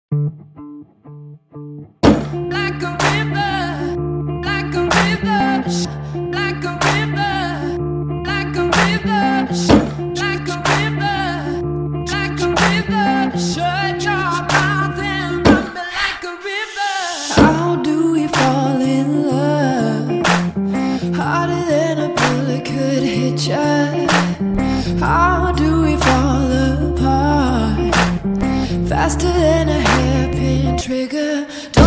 Like a river, like a river, like a river, like a river, like a river, like a river. Shut your mouth and run me like a river. How do we fall in love? Harder than a bullet could hit ya. How do we fall apart? Faster than a hairpin trigger.